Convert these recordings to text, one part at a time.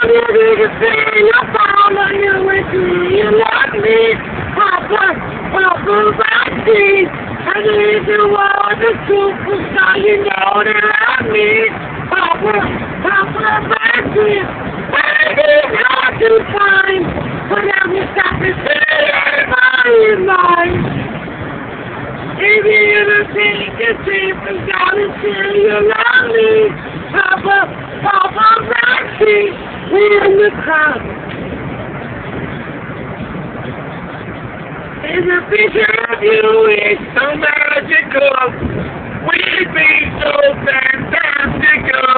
your biggest fan. I follow you and you love me. Papa, Papa Roxy. I need you all the superstar, you know that I need. Papa, Papa Roxy. It's hard to find, but I'm just got to say everybody is mine. If you ever think it's safe and down until you love me, Papa, Papa Roxy, we're in the crowd. There's a picture of you, it's so magical. We'd be so fantastical.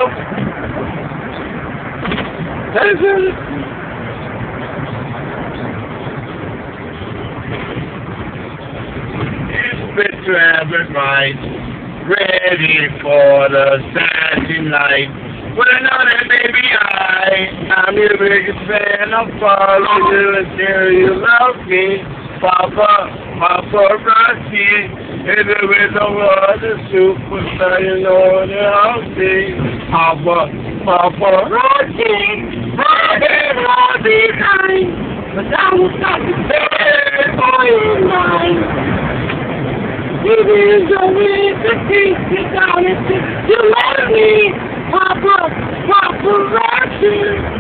It's been traffic light, ready for the Saturday night. Well, I know that baby I'm your biggest fan. I'll follow you until you love me. Papa Roxy, if there is no other superstar, you know that I'll see. Papa Roxy, running all the time, but I will stop to say for your mind. It is a way to teach you down until you love me, Papa Roxy.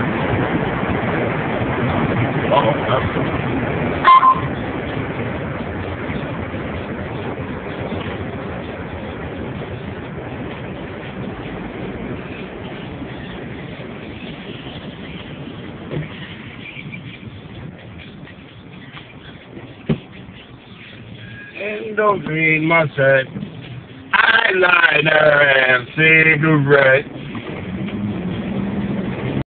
And don't read my set, eyeliner and cigarette.